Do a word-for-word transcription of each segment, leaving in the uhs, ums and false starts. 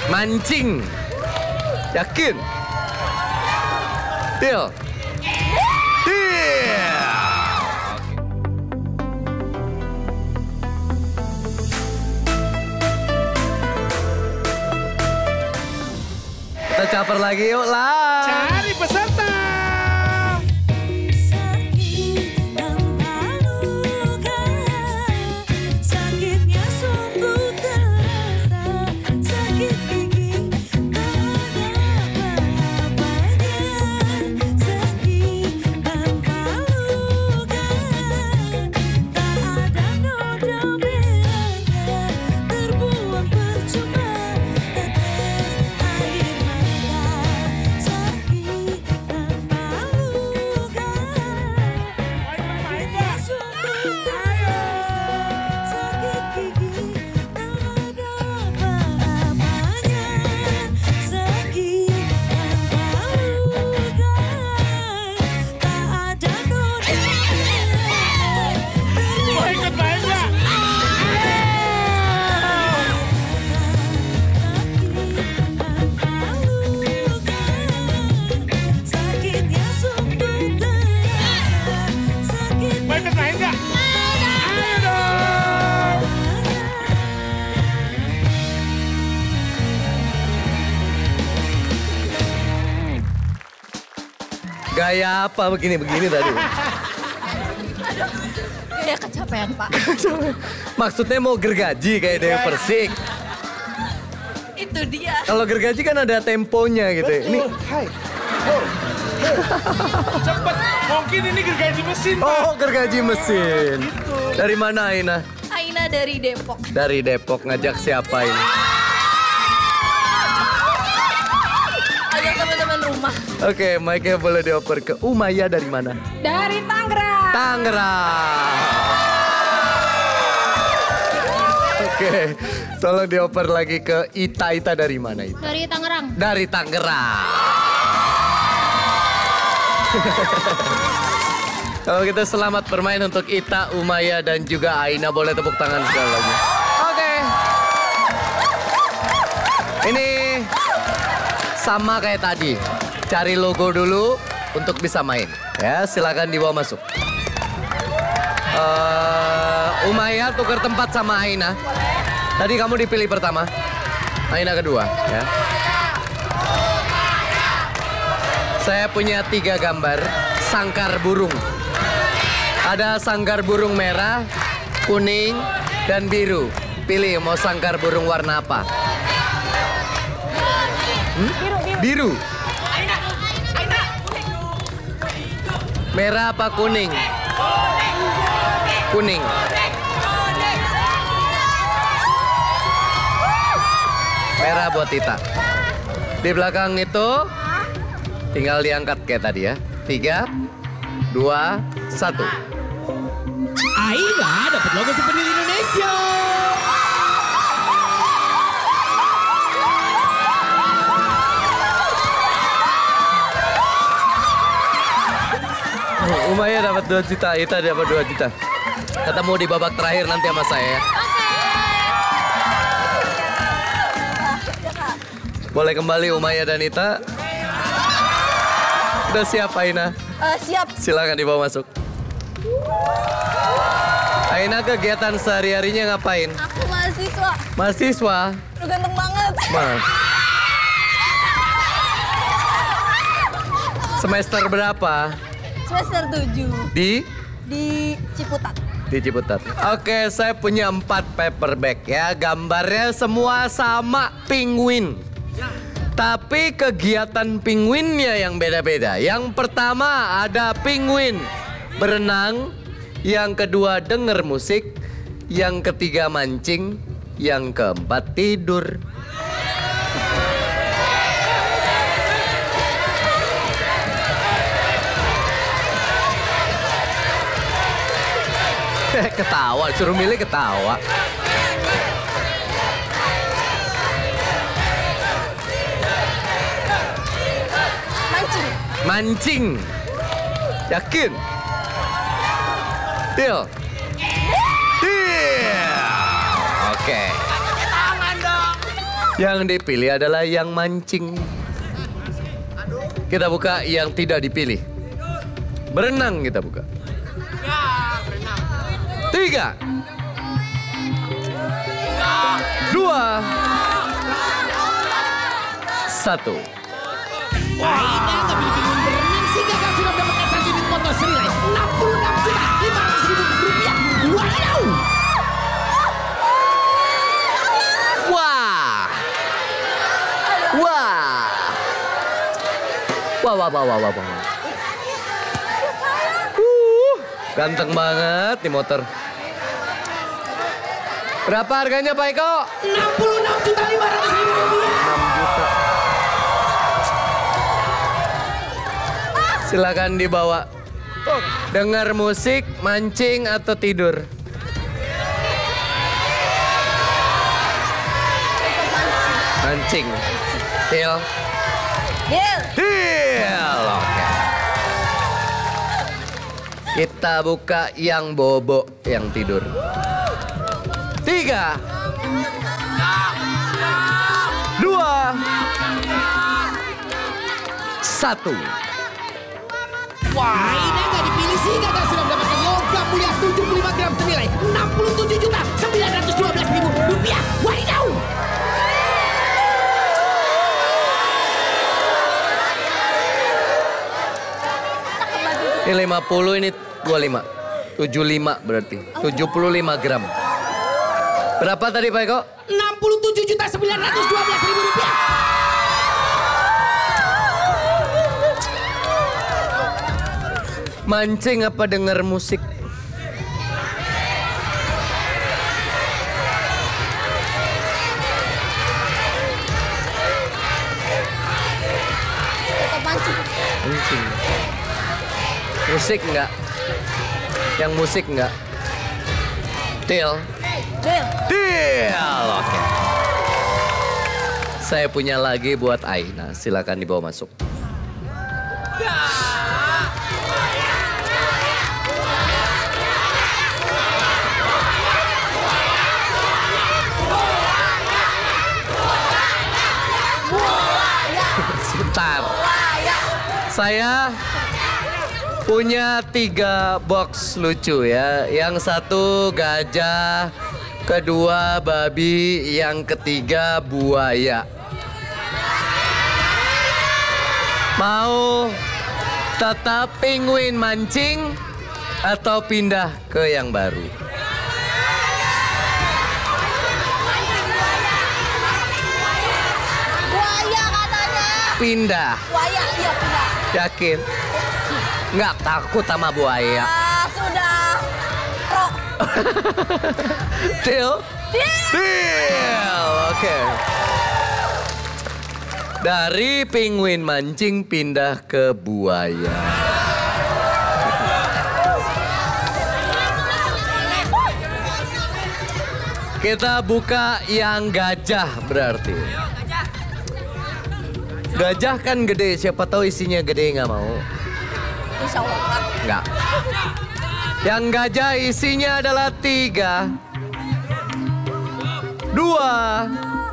Mancing. Yakin? Deal. Deal. Kita caper lagi yuk lah. Cari peserta. Gaya apa begini-begini tadi? Gaya kecapean, Pak. Maksudnya mau gergaji kayak Dewi Persik. Itu dia. Kalau gergaji kan ada temponya gitu. Betul. Ini Hai. Oh. Cepet. Mungkin ini gergaji mesin, Pak. Oh, gergaji mesin. Gitu. Dari mana Aina? Aina dari Depok. Dari Depok. Ngajak siapa ini? Ajak teman-teman rumah. Oke, mic-nya boleh dioper ke Umaya dari mana? Dari Tangerang. Tangerang. Oke, tolong dioper lagi ke Ita. Ita dari mana itu? Dari Tangerang. Dari Tangerang. Kalau kita selamat bermain untuk Ita, Umaya, dan juga Aina. Boleh tepuk tangan sekali lagi. Oke. Ini sama kayak tadi. Cari logo dulu untuk bisa main. Ya, silakan dibawa masuk. Uh, Umaya tukar tempat sama Aina. Tadi kamu dipilih pertama. Aina kedua, ya. Saya punya tiga gambar sangkar burung. Ada sangkar burung merah, kuning, dan biru. Pilih mau sangkar burung warna apa? Hmm? Biru. Merah apa kuning? Kuning. Merah buat Tita. Di belakang itu tinggal diangkat kayak tadi ya. Tiga, dua, satu. Aina dapat logo seperti di Indonesia. Oh, Umaya dapat dua juta, Ita dapat dua juta. Ketemu di babak terakhir nanti sama saya ya. Boleh kembali Umaya dan Ita. Udah siap Aina? Uh, siap. Silakan dibawa masuk. Aina kegiatan sehari-harinya ngapain? Aku mahasiswa. Mahasiswa? Lu ganteng banget. Mas. Semester berapa? Semester tujuh. Di? Di Ciputat. Di Ciputat. Oke, saya punya empat paperback ya. Gambarnya semua sama penguin. Tapi kegiatan penguinnya yang beda-beda. Yang pertama ada penguin berenang. Yang kedua denger musik. Yang ketiga mancing. Yang keempat tidur. Ketawa, suruh milih ketawa. Mancing. Mancing. Yakin? Deal. Deal. Oke. Tangan dong. Yang dipilih adalah yang mancing. Kita buka yang tidak dipilih. Berenang kita buka. Tiga. Dua. Satu. Aina nggak pilih pinguin berenang sehingga kan sudah mendapatkan satu unit motor senilai enam puluh enam juta lima ratus ribu rupiah. Wadidaw! Wah. Wah. Wah, wah, wah, wah, wah, wah. Uh, ganteng banget nih motor. Berapa harganya Pak Eko? enam puluh enam juta lima ratus ribu rupiah. enam juta. Silakan dibawa. Dengar musik, mancing atau tidur? Mancing. Deal. Deal. Deal. Oke. Kita buka yang bobo, yang tidur. Tiga. Dua. Satu. Aina nggak dipilih sehingga kan sudah mendapatkan logam mulia tujuh puluh lima gram senilai enam puluh tujuh juta sembilan ratus dua belas ribu rupiah. Wadidaw! Ini lima puluh, ini dua puluh lima. tujuh puluh lima berarti. tujuh puluh lima gram. Berapa tadi Pak Eko? enam puluh tujuh juta sembilan ratus dua belas ribu rupiah. Mancing apa denger musik? Tetap mancing. Mancing. Musik enggak? Yang musik enggak? Deal. Deal. Deal. Oke. Saya punya lagi buat Aina. Silakan dibawa masuk. Sebentar. Saya punya tiga box lucu ya. Yang satu gajah, kedua babi, yang ketiga buaya. Mau tetap penguin mancing atau pindah ke yang baru? Buaya katanya. Pindah. Buaya, iya pindah. Yakin? Nggak takut sama buaya. Ah, sudah. Pro. Deal? Deal. Deal. Oke. Dari penguin mancing pindah ke buaya. Kita buka yang gajah berarti. Gajah kan gede, siapa tahu isinya gede nggak mau. Insya Allah. Nggak. Yang gajah isinya adalah tiga, dua,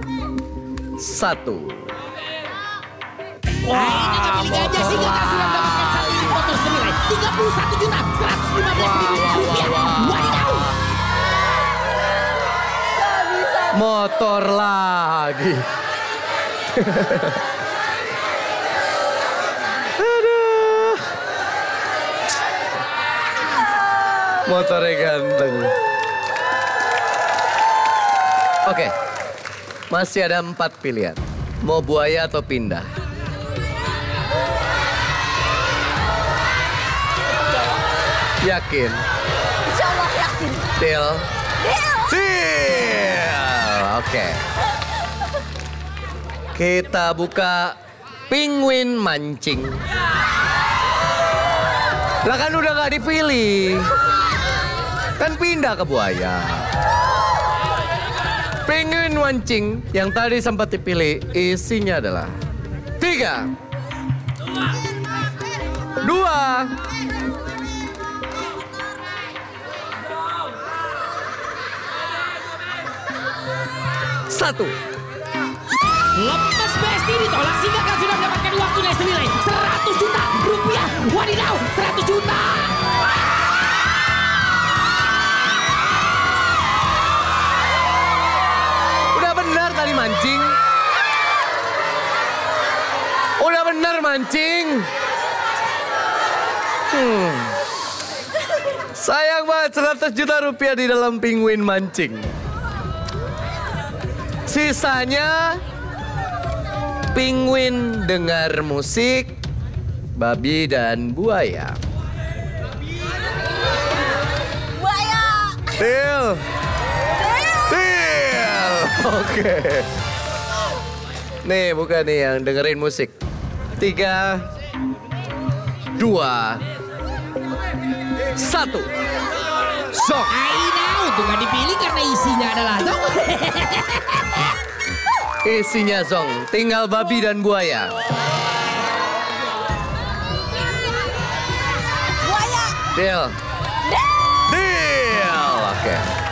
satu. Aina nggak pilih gajah sehingga kan sudah mendapatkan satu unit motor senilai tiga puluh satu juta seratus lima belas ribu rupiah. Wadidaw! Motor lagi. Aduh. Motornya ganteng. Oke. Masih ada empat pilihan. Mau buaya atau pindah? Yakin? Insya Allah yakin. Deal? Deal. Deal. Oke. Kita buka penguin mancing. Lah kan udah gak dipilih. Kan pindah ke buaya. Penguin mancing yang tadi sempat dipilih isinya adalah tiga, dua, satu. Lemes Besti ditolak sehingga kan sudah mendapatkan uang tunai senilai seratus juta rupiah. Wadidaw, seratus juta. Udah benar tadi mancing. Udah benar mancing. Hmm. Sayang banget seratus juta rupiah di dalam penguin mancing. Sisanya penguin dengar musik, babi dan buaya. Buaya. Deal. Deal. Oke. Nih bukan nih yang dengerin musik. Tiga, dua, satu. Song. Aina untuk gak dipilih karena isinya adalah zong. Isinya zong. Tinggal babi dan buaya. Buaya. Deal. Deal. Oke.